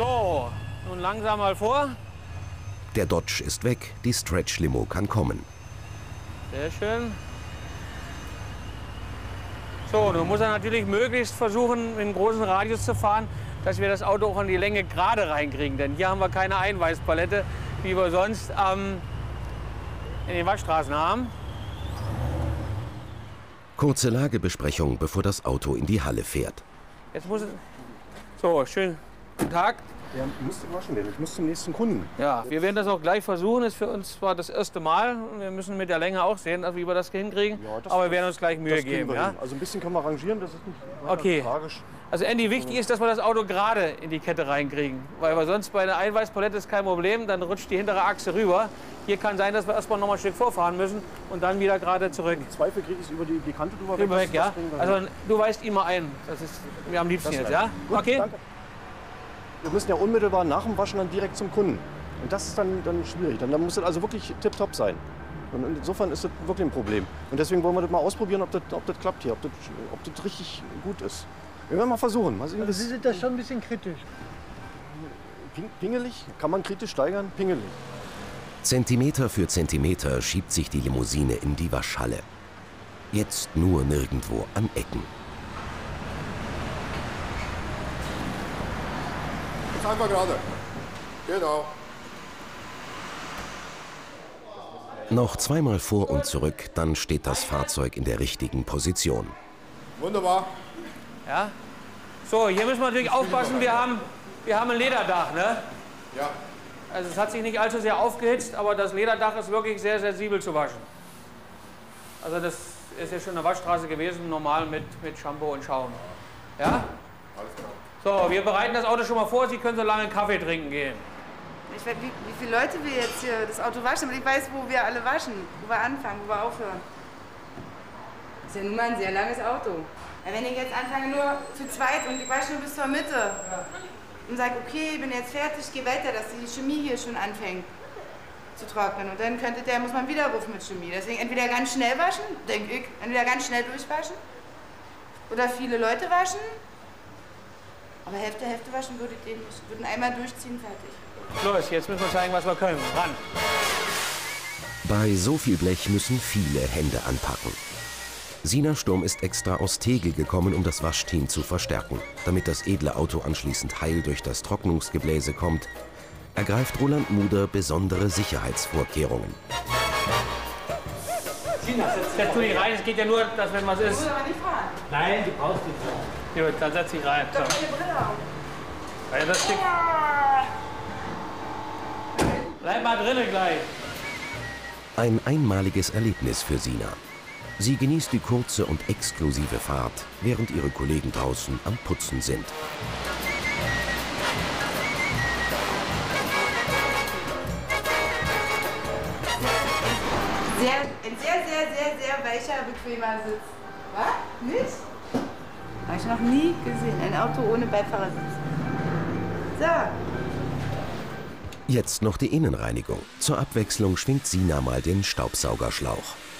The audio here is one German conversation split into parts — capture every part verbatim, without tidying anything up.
So, nun langsam mal vor. Der Dodge ist weg, die Stretch-Limo kann kommen. Sehr schön. So, nun muss er natürlich möglichst versuchen, in einen großen Radius zu fahren, dass wir das Auto auch an die Länge gerade reinkriegen. Denn hier haben wir keine Einweißpalette, wie wir sonst ähm, in den Waschstraßen haben. Kurze Lagebesprechung, bevor das Auto in die Halle fährt. Jetzt muss es... So, schön. Guten Tag. Der musste gewaschen werden. Ich muss zum nächsten Kunden. Ja, wir werden das auch gleich versuchen. Das ist für uns zwar das erste Mal. Wir müssen mit der Länge auch sehen, wie wir das hinkriegen. Ja, das, aber wir werden uns gleich Mühe das geben. Ja? Also ein bisschen kann man rangieren, das ist nicht okay. tragisch. Also Andy, wichtig ist, dass wir das Auto gerade in die Kette reinkriegen. Weil wir sonst bei einer Einweißpalette ist kein Problem, dann rutscht die hintere Achse rüber. Hier kann sein, dass wir erstmal noch mal ein Stück vorfahren müssen und dann wieder gerade zurück. Im Zweifel kriege ich es über die, die Kante drüber weg. weg ja? bringen, also du weißt immer ein. Das ist mir am liebsten jetzt, ja? Gut, okay. Danke. Wir müssen ja unmittelbar nach dem Waschen dann direkt zum Kunden. Und das ist dann, dann schwierig. Dann, dann muss das also wirklich tipptopp sein. Und insofern ist das wirklich ein Problem. Und deswegen wollen wir das mal ausprobieren, ob das, ob das klappt hier, ob das, ob das richtig gut ist. Wir werden mal versuchen. Mal sehen, also Sie sind da schon ein bisschen kritisch. Pingelig? Kann man kritisch steigern? Pingelig. Zentimeter für Zentimeter schiebt sich die Limousine in die Waschhalle. Jetzt nur nirgendwo an Ecken. Einfach gerade. Genau. Noch zweimal vor und zurück, dann steht das Fahrzeug in der richtigen Position. Wunderbar. Ja. So, hier müssen wir natürlich aufpassen, wir haben, wir haben ein Lederdach, ne? Ja. Also es hat sich nicht allzu sehr aufgehitzt, aber das Lederdach ist wirklich sehr sensibel zu waschen. Also das ist ja schon eine Waschstraße gewesen, normal mit, mit Shampoo und Schaum. Ja? Alles klar. So, wir bereiten das Auto schon mal vor, Sie können so lange Kaffee trinken gehen. Ich weiß, wie, wie viele Leute wir jetzt hier das Auto waschen, aber ich weiß, wo wir alle waschen, wo wir anfangen, wo wir aufhören. Das ist ja nun mal ein sehr langes Auto. Wenn ich jetzt anfange nur zu zweit und ich wasche nur bis zur Mitte und sage, okay, ich bin jetzt fertig, ich gehe weiter, dass die Chemie hier schon anfängt zu trocknen. Und dann könnte der, muss man wieder rufen mit Chemie. Deswegen entweder ganz schnell waschen, denke ich, entweder ganz schnell durchwaschen oder viele Leute waschen. Aber Hälfte, Hälfte waschen würde ich den nicht. Würden einmal durchziehen, fertig. Los, jetzt müssen wir zeigen, was wir können. Ran! Bei so viel Blech müssen viele Hände anpacken. Sina Sturm ist extra aus Tegel gekommen, um das Waschteam zu verstärken. Damit das edle Auto anschließend heil durch das Trocknungsgebläse kommt, ergreift Roland Muder besondere Sicherheitsvorkehrungen. Sina, setz du dich rein. Es geht ja nur, dass wenn was ist. Ich muss aber nicht fahren. Nein, du brauchst nicht fahren. Gut, dann setz dich rein. Ich hab keine Brille auf. Ja, das Stück. Bleib mal drinnen gleich. Ein einmaliges Erlebnis für Sina. Sie genießt die kurze und exklusive Fahrt, während ihre Kollegen draußen am Putzen sind. Sehr, ein sehr, sehr, sehr, sehr weicher, bequemer Sitz. Was? Nicht? Habe ich noch nie gesehen. Ein Auto ohne Beifahrersitz. So. Jetzt noch die Innenreinigung. Zur Abwechslung schwingt Sina mal den Staubsaugerschlauch.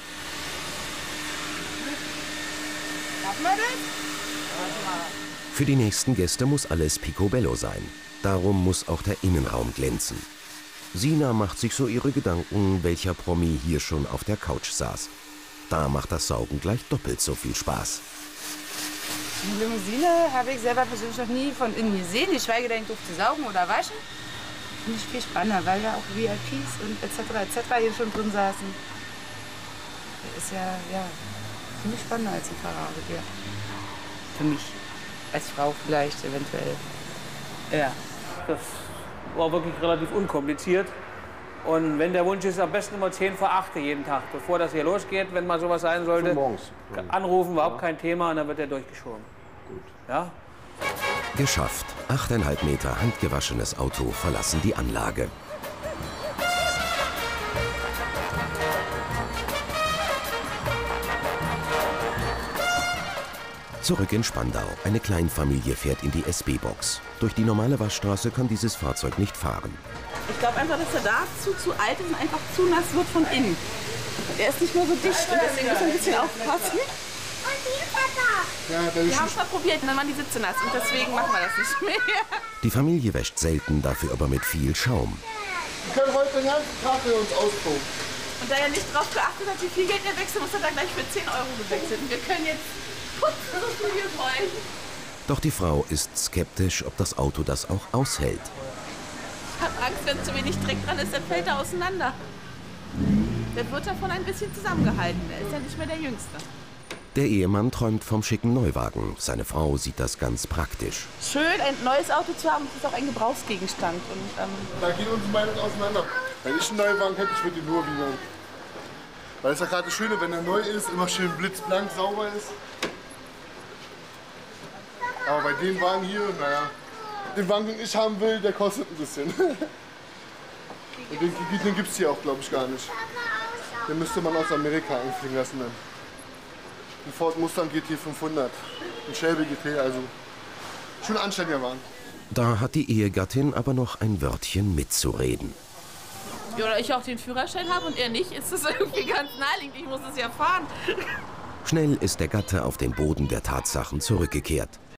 Schaffen wir das? Für die nächsten Gäste muss alles picobello sein. Darum muss auch der Innenraum glänzen. Sina macht sich so ihre Gedanken, welcher Promi hier schon auf der Couch saß. Da macht das Saugen gleich doppelt so viel Spaß. Die Limousine habe ich selber persönlich noch nie von innen gesehen, geschweige denn durch zu saugen oder waschen. Finde ich viel spannender, weil ja auch V I Ps und et cetera et cetera hier schon drin saßen. Ist ja, ja ziemlich spannender als ein Ferrari, ja. Für mich. Als Frau vielleicht, eventuell. Ja, das war wirklich relativ unkompliziert. Und wenn der Wunsch ist, am besten immer zehn vor acht jeden Tag, bevor das hier losgeht, wenn mal sowas sein sollte. Morgens. Anrufen, überhaupt kein Thema, und dann wird er durchgeschoben. Gut. Ja? Geschafft. Achteinhalb Meter handgewaschenes Auto verlassen die Anlage. Zurück in Spandau. Eine Kleinfamilie fährt in die S B-Box. Durch die normale Waschstraße kann dieses Fahrzeug nicht fahren. Ich glaube einfach, dass er dazu zu alt ist und einfach zu nass wird von innen. Er ist nicht mehr so dicht und deswegen muss man ein bisschen aufpassen. Ja, Wir haben es mal probiert und dann waren die Sitze nass und deswegen machen wir das nicht mehr. Die Familie wäscht selten, dafür aber mit viel Schaum. wir können heute den ganzen Tag für uns austoben. Und da er nicht drauf geachtet hat, wie viel Geld er wechselt, muss er dann gleich für zehn Euro gewechselt. Und wir können jetzt putzen, so viel wir wollen. Doch die Frau ist skeptisch, ob das Auto das auch aushält. Ich habe Angst, wenn zu wenig Dreck dran ist, dann fällt er auseinander. Der wird davon ein bisschen zusammengehalten. Er ist ja nicht mehr der Jüngste. Der Ehemann träumt vom schicken Neuwagen. Seine Frau sieht das ganz praktisch. Schön, ein neues Auto zu haben, das ist auch ein Gebrauchsgegenstand. Und, ähm, Da geht unsere Meinung auseinander. Wenn ich einen neuen Wagen hätte, ich würde ihn nur wiegen. Weil es ja gerade das Schöne, wenn er neu ist, immer schön blitzblank, sauber ist. Aber bei dem Wagen hier, naja, den Wagen, den ich haben will, der kostet ein bisschen. Und den, den gibt es hier auch, glaube ich, gar nicht. Den müsste man aus Amerika einfliegen lassen dann. Ein Ford Mustang G T fünfhundert, ein Shelby G T, also schon ein anständiger Wagen. Da hat die Ehegattin aber noch ein Wörtchen mitzureden. ja, oder ich auch den Führerschein habe und er nicht, ist das irgendwie ganz naheliegend. Ich muss es ja fahren. Schnell ist der Gatte auf den Boden der Tatsachen zurückgekehrt.